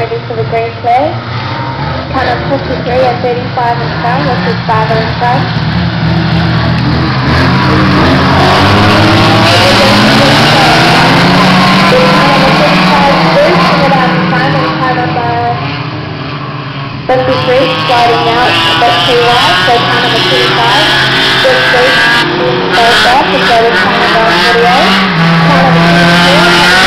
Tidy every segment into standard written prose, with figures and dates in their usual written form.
ready for the green flag. Count of 53 at 35 in front, this is farther in front. Count of 53, sliding out a bit too wide, so count of 25. This boost in both off and go to count of 48. Count of 24.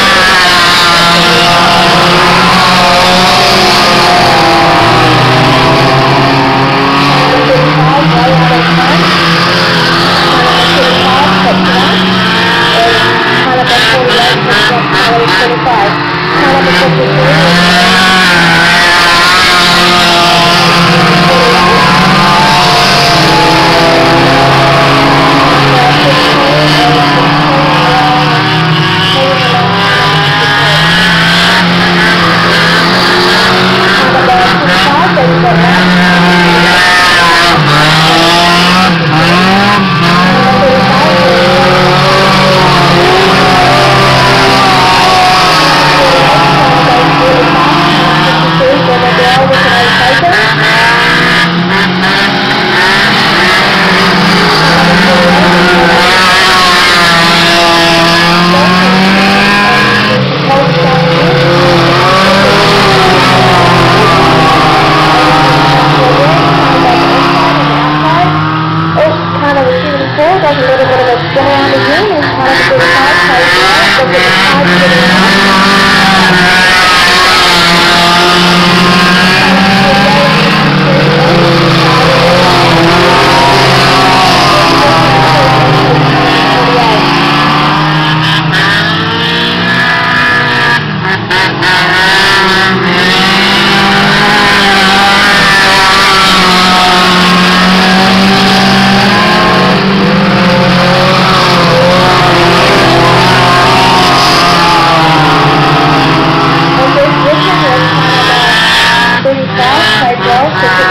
Taipa